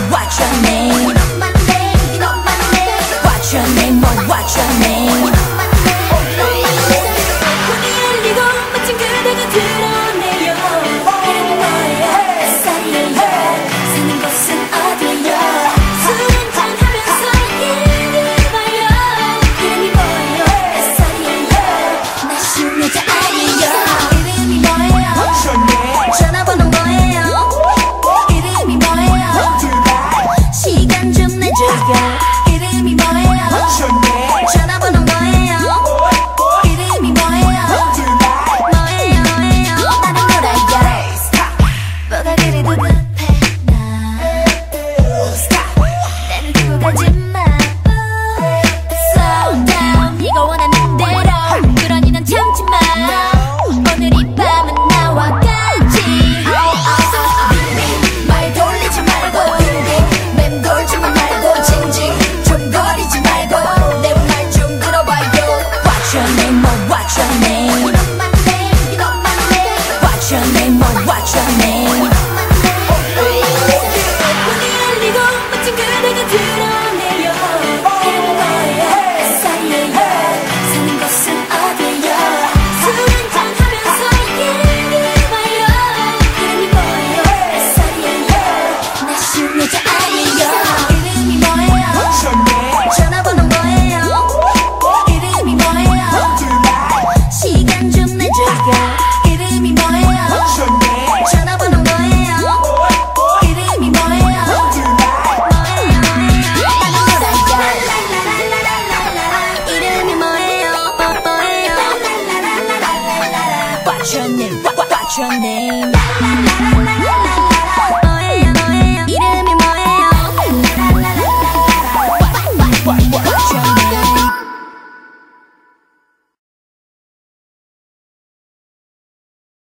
What's your name? What's your name? Oh, what's your name? 문이 열리고 멋진 그대가 드러내요. 이름이 뭐예요? 몇 살이에요? 사는 곳은 어디예요? 술 한잔하면서 얘기해봐요. 이름이 뭐예요? 몇 살이에요? 나 쉬운 여자 아니에요. 이름이 뭐예요? What's your name? 전화번호 뭐예요? 이름이 뭐예요? 시간 좀 내줘요.